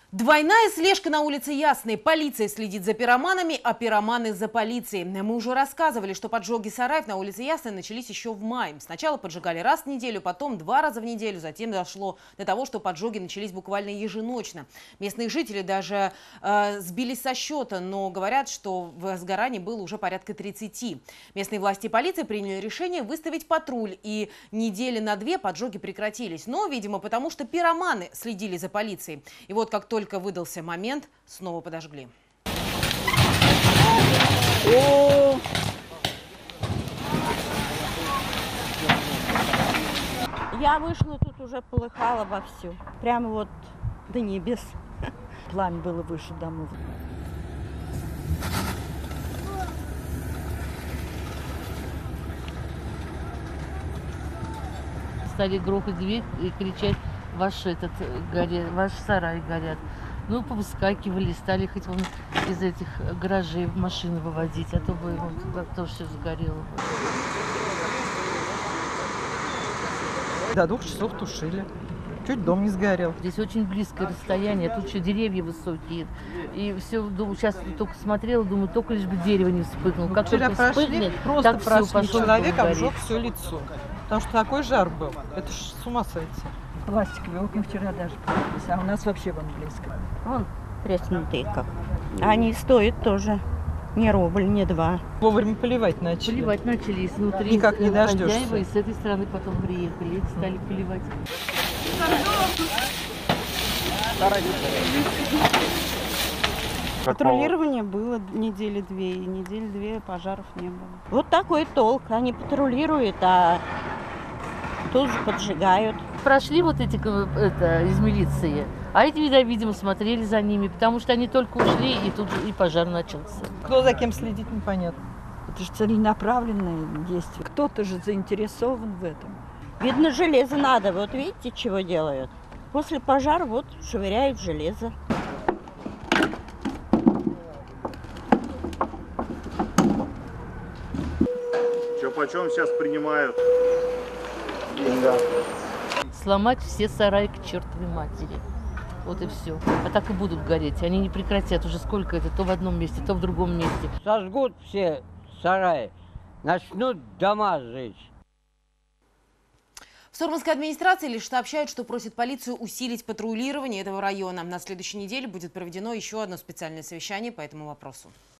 Двойная слежка на улице Ясной. Полиция следит за пироманами, а пироманы за полицией. Мы уже рассказывали, что поджоги сараев на улице Ясной начались еще в мае. Сначала поджигали раз в неделю, потом 2 раза в неделю. Затем дошло до того, что поджоги начались буквально еженочно. Местные жители даже сбились со счета, но говорят, что возгораний было уже порядка 30. Местные власти и полиция приняли решение выставить патруль. И недели на 2 поджоги прекратились. Но, видимо, потому что пироманы следили за полицией. И вот как только выдался момент, снова подожгли. Я вышла, тут уже полыхало вовсю. Прямо вот до небес. Пламя было выше домов. Стали грохать дверь и кричать: ваш сарай горят. Ну, повыскакивали, стали хоть вон из этих гаражей машины выводить, а то бы тоже все загорело. До 2 часов тушили. Чуть дом не сгорел. Здесь очень близкое расстояние, тут еще деревья высокие. И все, сейчас только смотрела, думаю, только лишь бы дерево не вспыхнуло. Как Вчера только вспыхнет, просто так прошли, все пошло, человек обжег все лицо. Потому что такой жар был. Это ж с ума сойти. Пластиковые окна вчера даже появились, а у нас вообще вон близко. Вон треснутые как. Они стоят тоже не рубль, не 2. Вовремя поливать начали. Поливать начали, и снутри Никак не дождешься. хозяева, и с этой стороны потом приехали, и стали поливать. Патрулирование было недели 2, и недели 2 пожаров не было. Вот такой толк. Они патрулируют, а тут же поджигают. Прошли вот эти из милиции, а эти, видимо, смотрели за ними, потому что они только ушли, и тут же и пожар начался. Кто за кем следить, непонятно. Это же целенаправленное действие. Кто-то же заинтересован в этом. Видно, железо надо. Вот видите, чего делают? После пожара вот швыряют железо. Что почем сейчас принимают? Сломать все сараи к чертовой матери. Вот и все. А так и будут гореть. Они не прекратят уже сколько это, то в одном месте, то в другом месте. Сожгут все сараи, начнут дома сжечь. В Сурманской администрации лишь сообщают, что просят полицию усилить патрулирование этого района. На следующей неделе будет проведено еще одно специальное совещание по этому вопросу.